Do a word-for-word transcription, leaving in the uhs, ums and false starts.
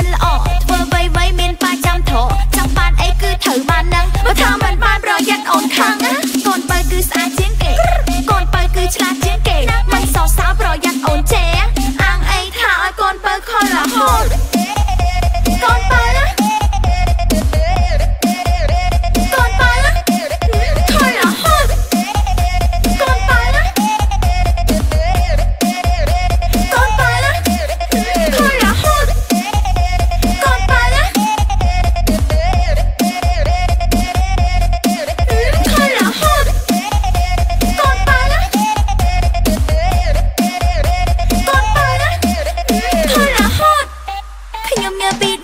ល្អធ្វើវៃវៃមានបាចាំធរចង់បានអីគឺត្រូវបាននឹងបើថាមិនបានប្រយ័ត្នអូនខាងកូនបើគឺស្អាតជាងគេកូនបើគឺឆ្លាតជាងគេមិនសោសៅប្រយ័ត្នអូនចេអាងអីថាឲ្យកូនបើខលរហូតកូនបើខ្ញុំញើពី